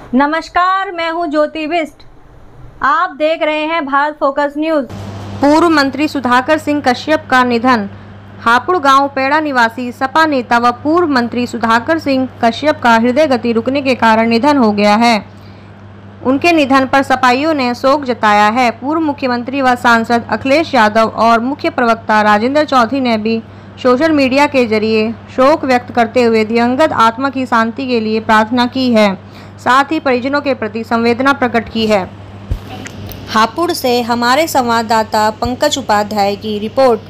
नमस्कार, मैं हूं ज्योति बिष्ट। आप देख रहे हैं भारत फोकस न्यूज। पूर्व मंत्री सुधाकर सिंह कश्यप का निधन। हापुड़ गांव पेड़ा निवासी सपा नेता व पूर्व मंत्री सुधाकर सिंह कश्यप का हृदय गति रुकने के कारण निधन हो गया है। उनके निधन पर सपाइयों ने शोक जताया है। पूर्व मुख्यमंत्री व सांसद अखिलेश यादव और मुख्य प्रवक्ता राजेंद्र चौधरी ने भी सोशल मीडिया के जरिए शोक व्यक्त करते हुए दिवंगत आत्मा की शांति के लिए प्रार्थना की है, साथ ही परिजनों के प्रति संवेदना प्रकट की है। हापुड़ से हमारे संवाददाता पंकज उपाध्याय की रिपोर्ट।